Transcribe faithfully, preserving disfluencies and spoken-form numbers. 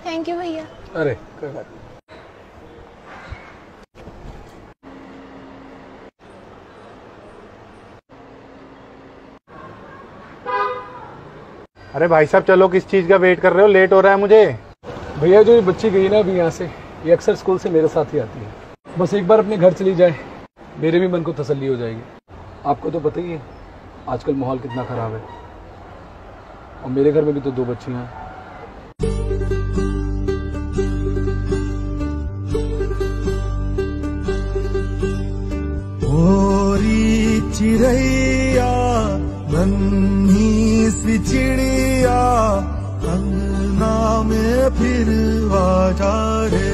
Thank you भैया। अरे कोई बात नहीं। अरे भाई साहब चलो, किस चीज का वेट कर रहे हो? लेट हो रहा है मुझे। भैया जो ये बच्ची गई ना अभी यहाँ से, ये अक्सर स्कूल से मेरे साथ ही आती है। बस एक बार अपने घर चली जाए, मेरे भी मन को तसल्ली हो जाएगी। आपको तो पता ही है आजकल माहौल कितना खराब है, और मेरे घर में भी तो दो बच्चियां हैं। ओरी चिड़ैया नन्ही सी चिड़िया अंगना में फिर आ जा रे।